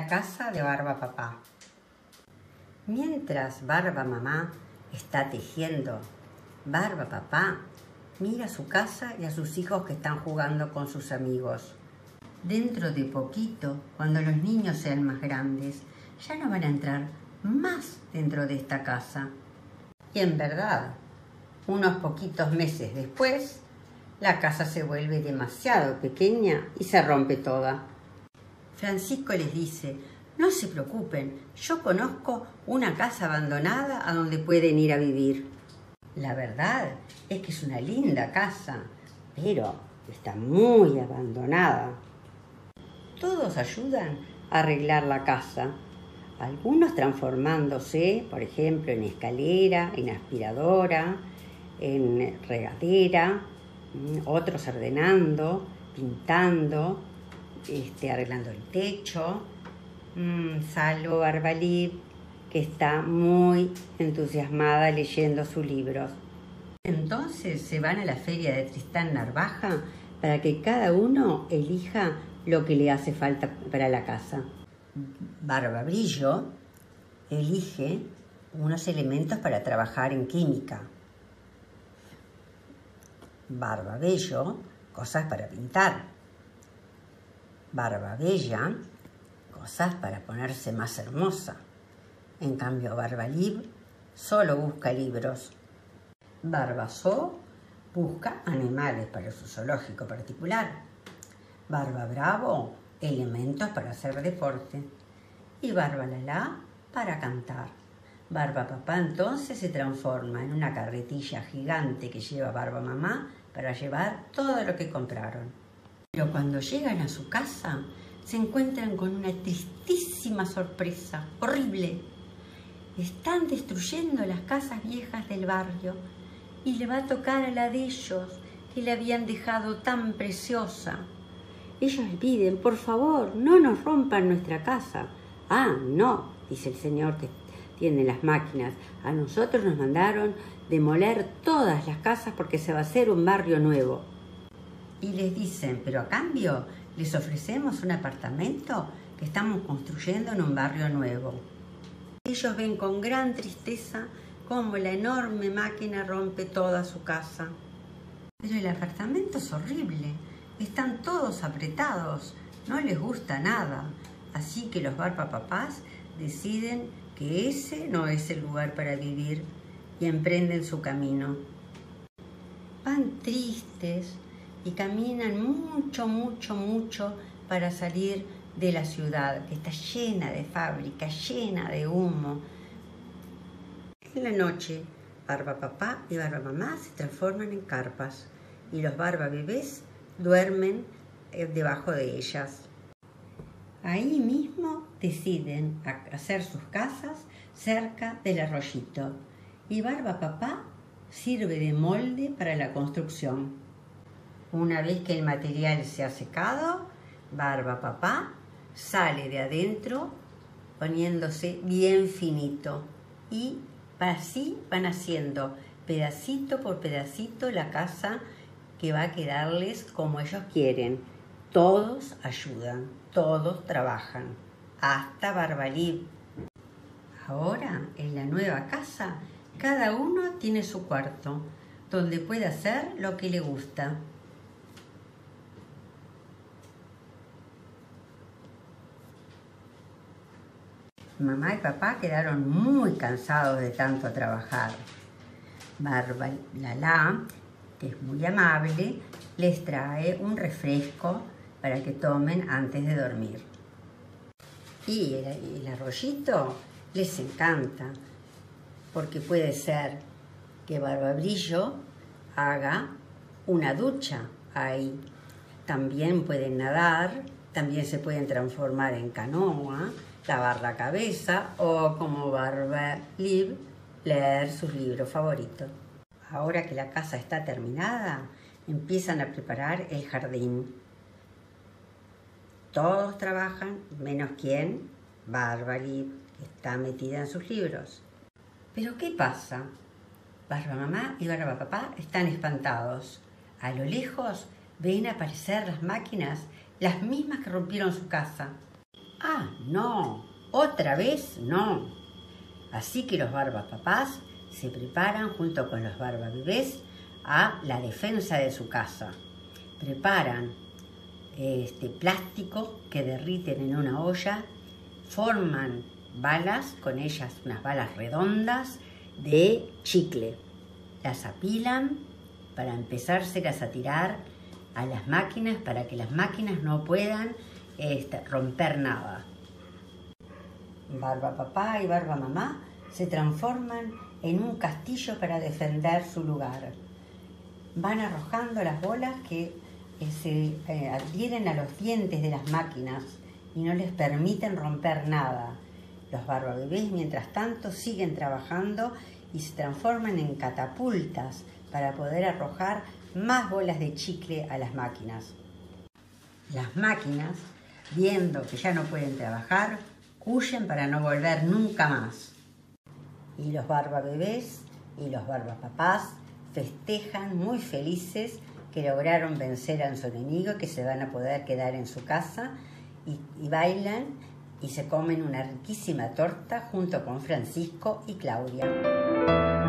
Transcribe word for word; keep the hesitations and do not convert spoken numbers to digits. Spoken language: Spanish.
La casa de Barba Papá. Mientras Barba Mamá está tejiendo, Barba Papá mira su casa y a sus hijos que están jugando con sus amigos. Dentro de poquito, cuando los niños sean más grandes, ya no van a entrar más dentro de esta casa. Y en verdad, unos poquitos meses después, la casa se vuelve demasiado pequeña y se rompe toda. Francisco les dice: no se preocupen, yo conozco una casa abandonada a donde pueden ir a vivir. La verdad es que es una linda casa, pero está muy abandonada. Todos ayudan a arreglar la casa, algunos transformándose, por ejemplo, en escalera, en aspiradora, en regadera, otros ordenando, pintando, este, arreglando el techo. Mm, salvo Barbalib, que está muy entusiasmada leyendo sus libros. Entonces se van a la feria de Tristán Narvaja para que cada uno elija lo que le hace falta para la casa. Barbabrillo elige unos elementos para trabajar en química. Barbabello, cosas para pintar. Barbabella, cosas para ponerse más hermosa. En cambio, Barbalib solo busca libros. Barbazó busca animales para su zoológico particular. Barbabravo, elementos para hacer deporte. Y Barbalalá para cantar. Barba Papá entonces se transforma en una carretilla gigante que lleva Barba Mamá para llevar todo lo que compraron. Pero cuando llegan a su casa, se encuentran con una tristísima sorpresa, horrible. Están destruyendo las casas viejas del barrio y le va a tocar a la de ellos, que le habían dejado tan preciosa. Ellos le piden: por favor, no nos rompan nuestra casa. Ah, no, dice el señor que tiene las máquinas. A nosotros nos mandaron demoler todas las casas porque se va a hacer un barrio nuevo. Y les dicen: pero a cambio les ofrecemos un apartamento que estamos construyendo en un barrio nuevo. Ellos ven con gran tristeza cómo la enorme máquina rompe toda su casa. Pero el apartamento es horrible, están todos apretados, no les gusta nada. Así que los Barba Papás deciden que ese no es el lugar para vivir y emprenden su camino. Van tristes y caminan mucho, mucho, mucho para salir de la ciudad, que está llena de fábricas, llena de humo. En la noche, Barba Papá y Barba Mamá se transforman en carpas y los Barba Bebés duermen debajo de ellas. Ahí mismo deciden hacer sus casas cerca del arroyito y Barba Papá sirve de molde para la construcción. Una vez que el material se ha secado, Barba Papá sale de adentro poniéndose bien finito y así van haciendo pedacito por pedacito la casa que va a quedarles como ellos quieren. Todos ayudan, todos trabajan, hasta Barbalib. Ahora, en la nueva casa, cada uno tiene su cuarto, donde puede hacer lo que le gusta. Mamá y papá quedaron muy cansados de tanto trabajar. Barbalalá, que es muy amable, les trae un refresco para que tomen antes de dormir. Y el, el arroyito les encanta, porque puede ser que Barbabrillo haga una ducha ahí. También pueden nadar, también se pueden transformar en canoa, lavar la cabeza o, como Barbalib, leer sus libros favoritos. Ahora que la casa está terminada, empiezan a preparar el jardín. Todos trabajan, menos quién, Barbalib, que está metida en sus libros. ¿Pero qué pasa? Barba Mamá y Barba Papá están espantados. A lo lejos ven aparecer las máquinas, las mismas que rompieron su casa. Ah, no, otra vez no. Así que los barbapapás se preparan junto con los barbabebés a la defensa de su casa. Preparan este plástico que derriten en una olla, forman balas, con ellas unas balas redondas de chicle. Las apilan para empezárselas a tirar a las máquinas para que las máquinas no puedan este, romper nada. Barbapapá y Barbamamá se transforman en un castillo para defender su lugar. Van arrojando las bolas que eh, se eh, adhieren a los dientes de las máquinas y no les permiten romper nada. Los barbabebés, mientras tanto, siguen trabajando y se transforman en catapultas para poder arrojar más bolas de chicle a las máquinas. Las máquinas, viendo que ya no pueden trabajar, huyen para no volver nunca más. Y los barbabebés y los barbapapás festejan muy felices que lograron vencer a su enemigo y que se van a poder quedar en su casa y, y bailan y se comen una riquísima torta junto con Francisco y Claudia.